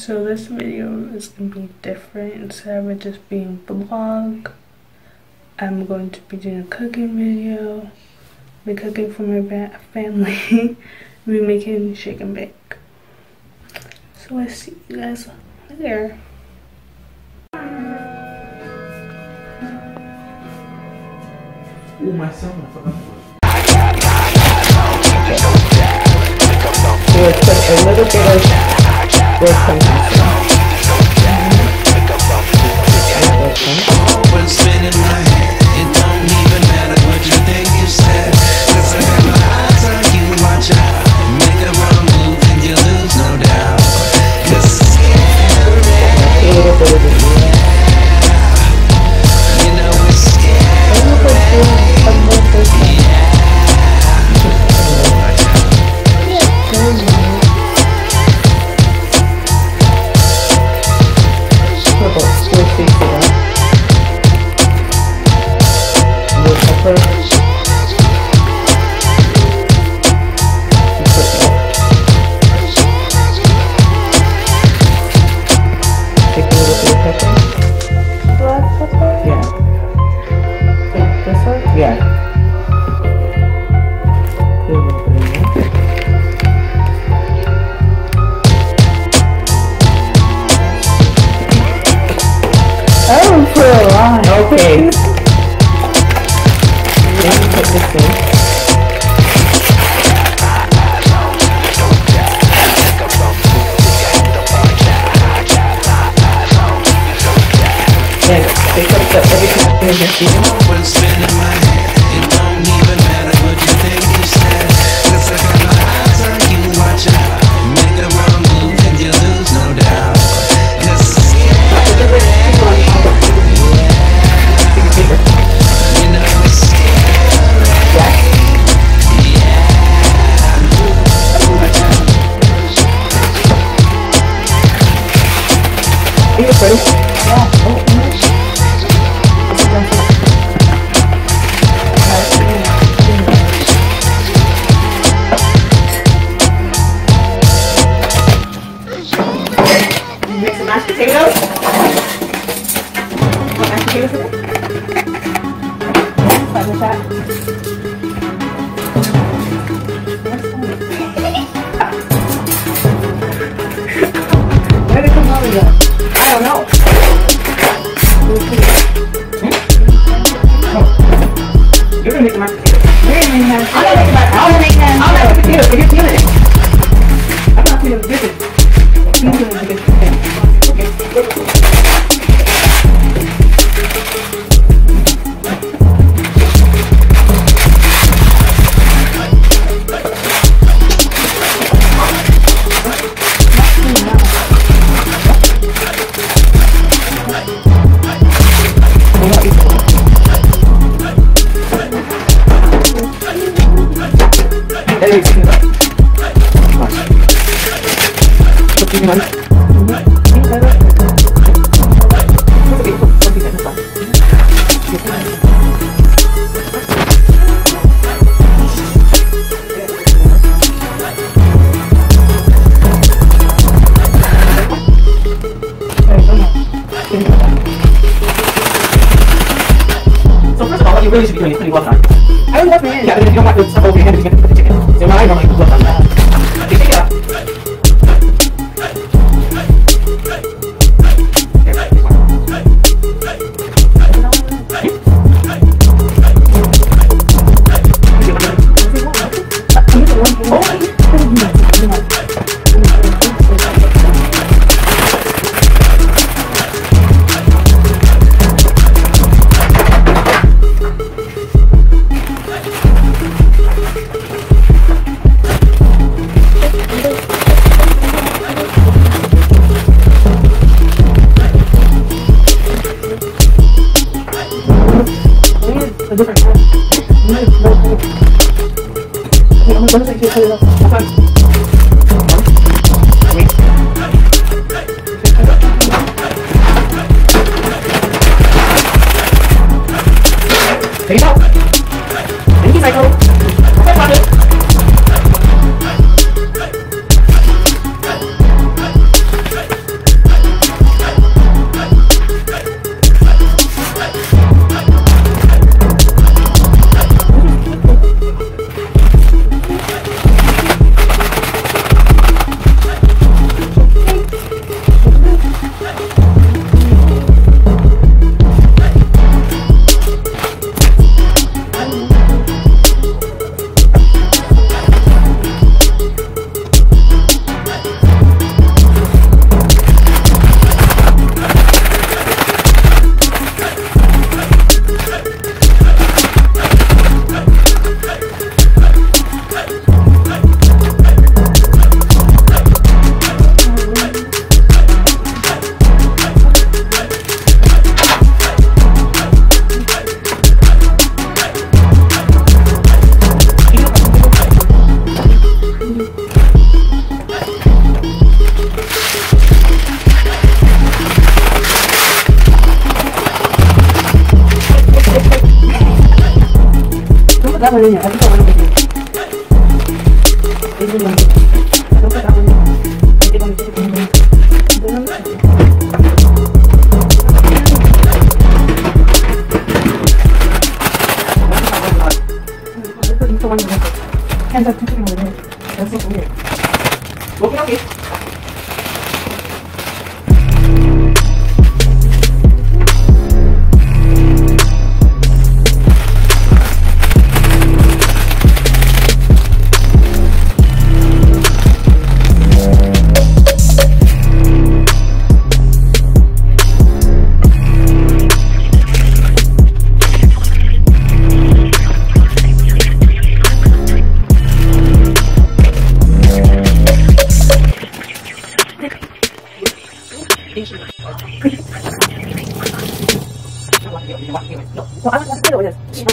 So this video is going to be different. Instead of it just being vlog, I'm going to be doing a cooking video. Be cooking for my family. Be making shake and bake. So I'll see you guys later. Ooh, my son, I forgot. So let's put a little bit of When spinning my head, it don't even matter what you think you said. 'Cause I got my eyes on you, watch out. Make a wrong move and you lose, no doubt. 'Cause it's scary. You know it's scary. Okay. Then you put this in. Then pick up everything in your feet. When spinning my head, it don't even matter what you think you said. 'Cause I got my eyes on you, watch out. Make a wrong move and you lose, no doubt. 'Cause it's scary. You know it's scary. Are you ready? Yeah. Make some mashed potatoes. Want mashed potatoes with it? Like that. Where did it come out of that? I don't know. You're gonna make the mashed potatoes. You're gonna make them. I'm gonna make them. I'm gonna make them. I'll make the potatoes, but you're feeling it. I'm not feeling it. You're feeling it. Okay. So first of all, what you really should be doing is putting gloves on. I would love my hand. Yeah, but you don't want to stuff over your hand if you get the chicken. So I normally put gloves on that. Okay, take it out. A different one. I'm going to take you Take it out. Thank you, Michael. Okay, Roger. that one in there. I think I want to do it. Don't put that one in there. I think I'm going to put it in there. Hands up, touching over there. That's so weird. Okay. So I don't know what it is.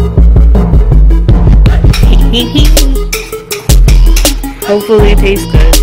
Hopefully it tastes good.